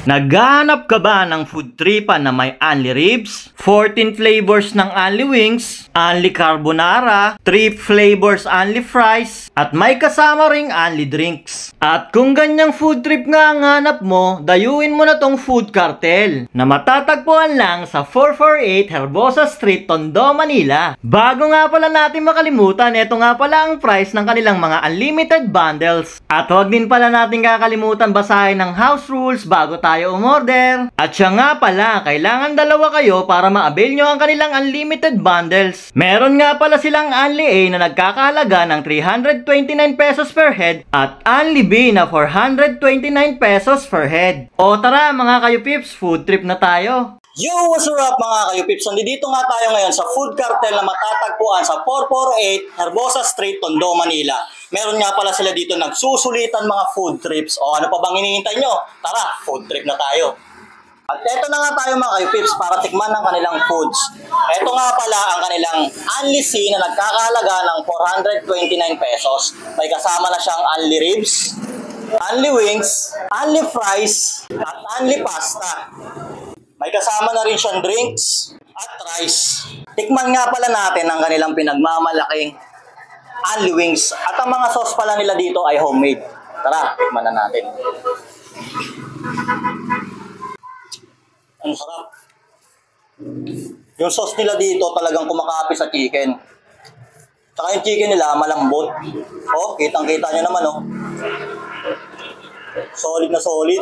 Naghahanap ka ba ng food tripan na may only ribs, 14 flavors ng only wings, only carbonara, 3 flavors only fries, at may kasama ring only drinks? At kung ganyang food trip nga ang hanap mo, dayuin mo na tong Food Cartel na matatagpuan lang sa 448 Herbosa Street, Tondo, Manila. Bago nga pala natin makalimutan, ito nga pala ang price ng kanilang mga unlimited bundles. At huwag din pala natin kakalimutan basahin ng house rules bago tayo umorder. At siya nga pala, kailangan dalawa kayo para ma-avail nyo ang kanilang unlimited bundles. Meron nga pala silang only A na nagkakahalaga ng 329 pesos per head at only B na 429 pesos per head. O tara mga kayo pips, food trip na tayo. Yo, what's up mga kayo-pips? Nandito nga tayo ngayon sa Food Cartel na matatagpuan sa 448 Herbosa Street, Tondo, Manila. Meron nga pala sila dito nagsusulitan mga food trips. O ano pa bang hinihintay nyo? Tara, food trip na tayo. At eto na nga tayo mga kayo-pips para tikman ng kanilang foods. Eto nga pala ang kanilang only C na nagkakahalaga ng 429 pesos. May kasama na siyang only ribs, only wings, only fries, at only pasta. May kasama na rin siyang drinks at rice. Tikman nga pala natin ang kanilang pinagmamalaking only wings. At ang mga sauce pala nila dito ay homemade. Tara, tikman na natin. Ang sarap. Yung sauce nila dito talagang kumakapi sa chicken. Tsaka yung chicken nila malambot. Oh, kitang-kita nyo naman oh. Solid na solid.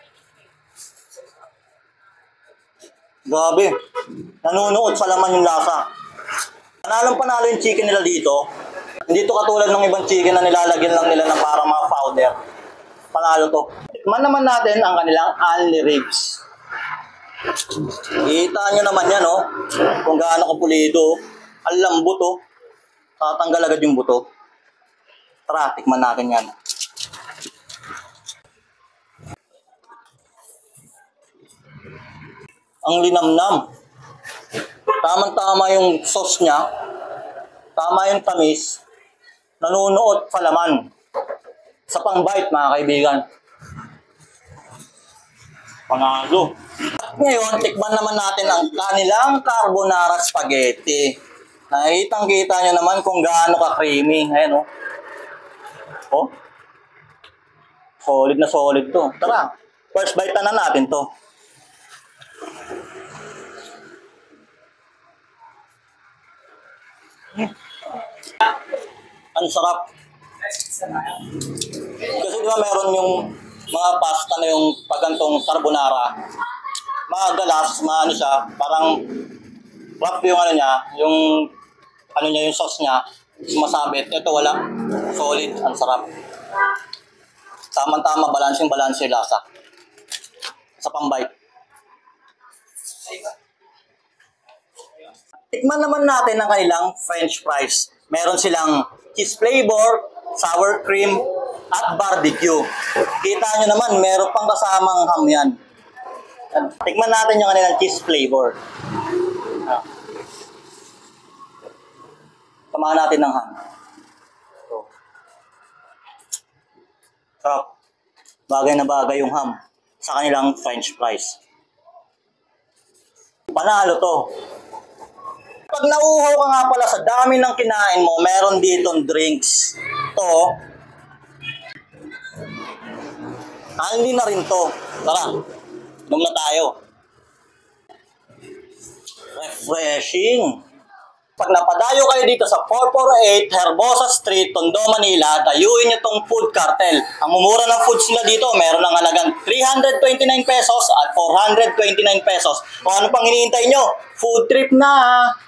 Grabe, nanunuot sa laman yung lasa. Panalo yung chicken nila dito. Hindi to katulad ng ibang chicken na nilalagyan lang nila ng parang mga powder. Panalo to. Tikman naman natin ang kanilang only ribs. Kita nyo naman yan, oh. Kung gaano kapulido. Ang lambot, oh. Tatanggal agad yung buto. Tara, tikman natin yan. Ang linamnam. Tamang-tama yung sauce niya. Tama yung tamis. Nanunuot sa laman. Sa pang-bite mga kaibigan. Panalo. At ngayon, tikman naman natin ang kanilang carbonara spaghetti. Nakitang-kita nyo naman kung gaano ka-creamy. Ayan, oh. Oh. Solid na solid to. Tara, first bite na natin to. Ang sarap. Kasi di ba meron yung mga pasta na yung pagantong carbonara. Madalas, maano siya, parang rough yung ano niya, yung sauce niya, sumasabit. Ito wala. Solid, ang sarap. Tama-tama, balansing lasa. Sa pang-bite. Tikman naman natin ang kanilang French fries. Meron silang cheese flavor, sour cream, at barbecue. Kita nyo naman, meron pang kasamang ham yan. Tikman natin yung kanilang cheese flavor. Samahan natin ng ham. Sarap. Bagay na bagay yung ham sa kanilang French fries. Panalo to. Pag nauuhaw ka nga pala sa dami ng kinain mo, meron ditong drinks. To, hindi na rin to. Tara, inom na tayo. Refreshing. Pag napadayo kayo dito sa 448 Herbosa Street, Tondo, Manila, dayuin nyo tong Food Cartel. Ang mumura ng foods nila dito, meron ng halagang 329 pesos at 429 pesos. Kung ano pang hinihintay nyo, food trip na!